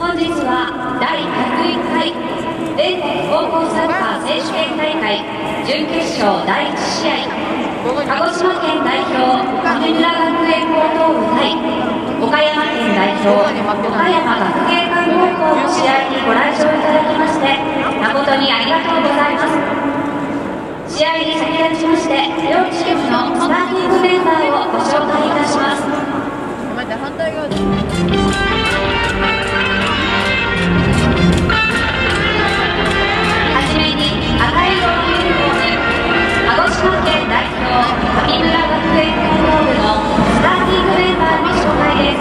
本日は第101回全国高校サッカー選手権大会準決勝第1試合、鹿児島県代表神村学園高等部対岡山県代表岡山学芸館高校の試合にご来場いただきまして誠にありがとうございます。試合に先立ちまして両チームのスターティングメンバーをご紹介いたします。 反対側ではじめに赤い色のユニフォーム鹿児島県代表神村学園高等部のスターティングメンバーの紹介です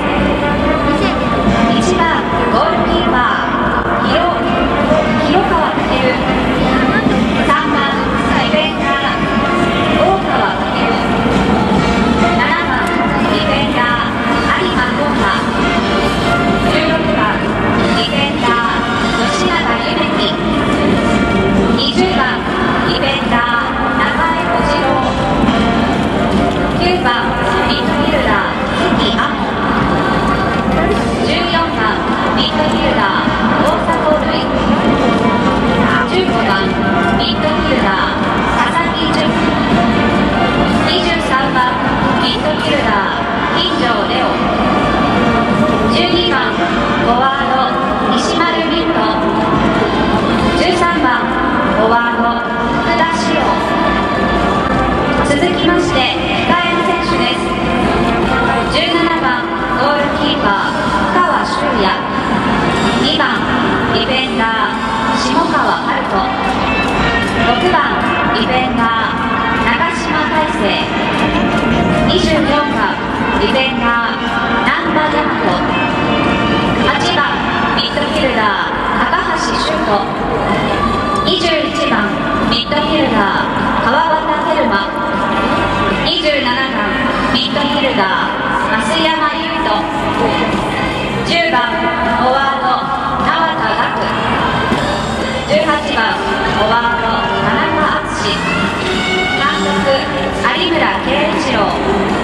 。1番ゴールキーパー広川健、3番ディフェンダー大川健、7番ディフェンダー有馬航太、16番ディフェンダー吉永夢希、20番ディフェンダー中江小次郎、9番ミッドフィルダー関亜門、14番ミッドフィルダー大迫塁、15番ミッドフィルダー佐々木純、23番ミッドフィルダー金城レオ、12番フォワード西丸凛斗、13番フォワード福田師王。続きまして控えの選手です。17番ゴールキーパー深川修也、2番ディフェンダー下川遥人、6番ディフェンダー長島大成、24番ディフェンダー難波大和、8番ミッドフィルダー高橋修斗、21番ミッドフィルダー川端輝馬、27番ミッドフィルダー増山優斗、10番フォワード縄田岳、18番フォワード田中敦、監督有村圭一郎。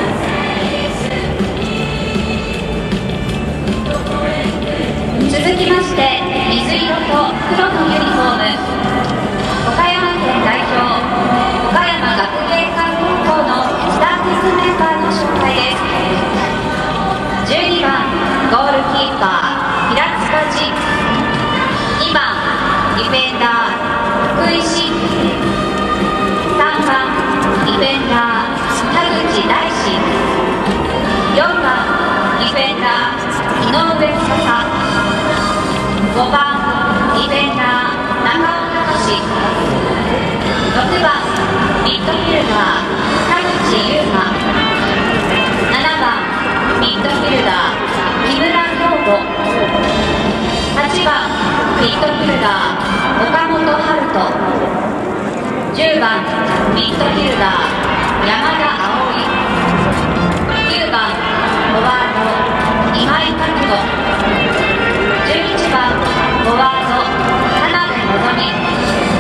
続きまして水色と黒のユニフォーム岡山県代表岡山学芸館高校のスターティングメンバーの紹介です。12番ゴールキーパー平塚仁、2番ディフェンダー福井真、3番ディフェンダー田口大志、4番ディフェンダー井上司、5番ディフェンダー長尾隆、6番ミッドフィルダー田口優馬、7番ミッドフィルダー木村京吾、8番ミッドフィルダー岡本春人、10番ミッドフィルダー山田葵、9番フォワード今井拓人、11番フォワード田辺希実。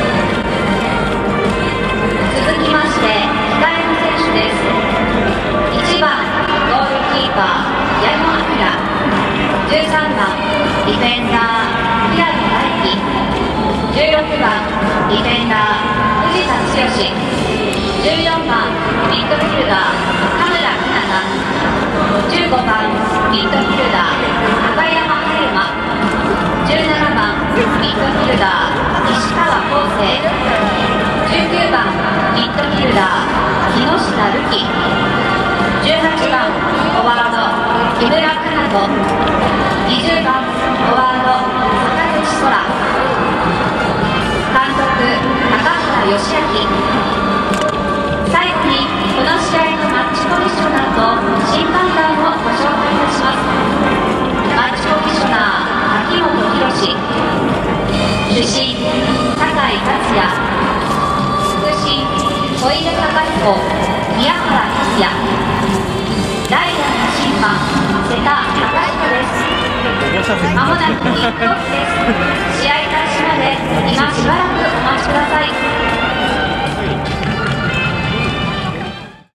続きまして控えの選手です。1番ゴールキーパー矢野明、13番ディフェンダー平野大輝、16番ディフェンダー藤田剛、14番ミッドフィルダー田村陽菜、15番ミッドフィルダー中山春馬、17番ミッドフィルダー石川康生、19番ミッドフィルダー木下瑠希、18番フォワード木村奏人、20番フォワード坂口空、監督高原義明。最後にこの試合のマッチコミッショナーと審判団をご紹介いたします。マッチコミッショナー秋元博、主審酒井達也、副審小出貴彦、宮原達也、代打の審判瀬田隆彦です。まもなくキックオフです。試合開始まで今しばらくお待ちください。